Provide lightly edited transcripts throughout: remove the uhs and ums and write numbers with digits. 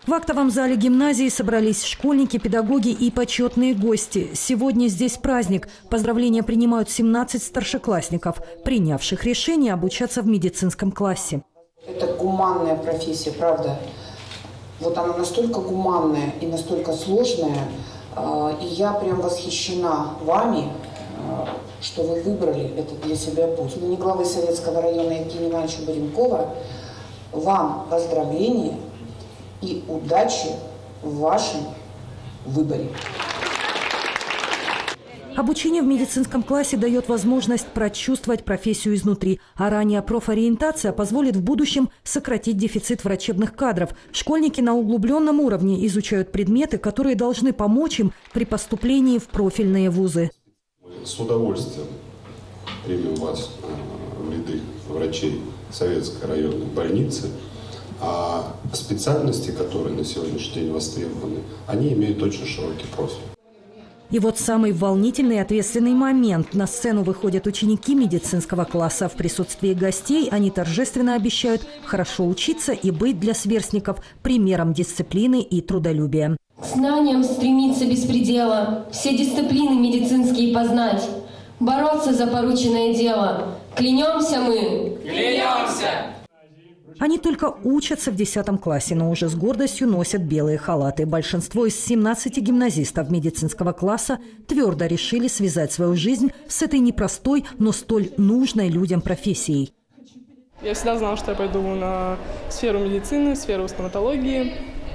В актовом зале гимназии собрались школьники, педагоги и почетные гости. Сегодня здесь праздник. Поздравления принимают 17 старшеклассников, принявших решение обучаться в медицинском классе. Это гуманная профессия, правда. Вот она настолько гуманная и настолько сложная. И я прям восхищена вами, что вы выбрали это для себя путь. Имени главы Советского района Евгения Ивановича Баренкова вам поздравления и удачи в вашем выборе. Обучение в медицинском классе дает возможность прочувствовать профессию изнутри, а ранняя профориентация позволит в будущем сократить дефицит врачебных кадров. Школьники на углубленном уровне изучают предметы, которые должны помочь им при поступлении в профильные вузы. Мы с удовольствием примем вас в ряды врачей Советской районной больницы. А специальности, которые на сегодняшний день востребованы, они имеют очень широкий профиль. И вот самый волнительный и ответственный момент. На сцену выходят ученики медицинского класса. В присутствии гостей они торжественно обещают хорошо учиться и быть для сверстников примером дисциплины и трудолюбия. К знаниям стремиться без предела, все дисциплины медицинские познать, бороться за порученное дело. Клянемся мы! Клянемся! Они только учатся в 10 классе, но уже с гордостью носят белые халаты. Большинство из 17 гимназистов медицинского класса твердо решили связать свою жизнь с этой непростой, но столь нужной людям профессией. Я всегда знала, что я пойду на сферу медицины, сферу стоматологии.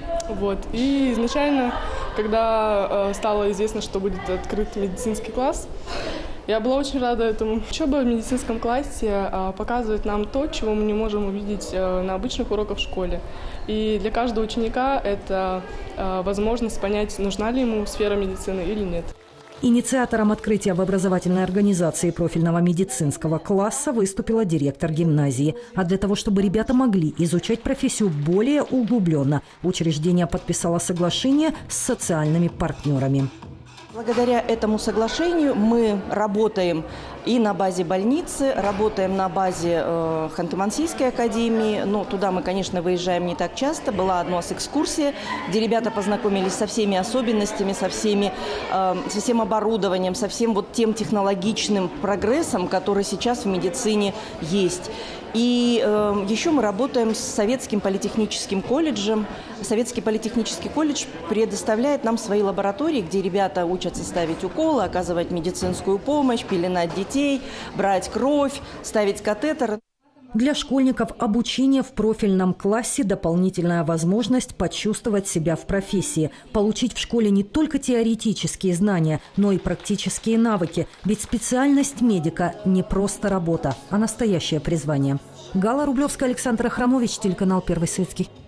И изначально, когда стало известно, что будет открыт медицинский класс, я была очень рада этому. Учеба в медицинском классе показывает нам то, чего мы не можем увидеть на обычных уроках в школе. И для каждого ученика это возможность понять, нужна ли ему сфера медицины или нет. Инициатором открытия в образовательной организации профильного медицинского класса выступила директор гимназии. А для того, чтобы ребята могли изучать профессию более углубленно, учреждение подписало соглашение с социальными партнерами. Благодаря этому соглашению мы работаем и на базе больницы, работаем на базе Ханты-Мансийской академии. Туда мы, конечно, выезжаем не так часто. Была одна экскурсия, где ребята познакомились со всеми особенностями, со всем оборудованием, со всем тем технологичным прогрессом, который сейчас в медицине есть. И еще мы работаем с Советским политехническим колледжем. Советский политехнический колледж предоставляет нам свои лаборатории, где ребята учатся ставить уколы, оказывать медицинскую помощь, пеленать детей, брать кровь, ставить катетер. Для школьников обучение в профильном классе – дополнительная возможность почувствовать себя в профессии, получить в школе не только теоретические знания, но и практические навыки. Ведь специальность медика – не просто работа, а настоящее призвание. Галла Рублевская, Александр Ахрамович, телеканал «Первый Светский».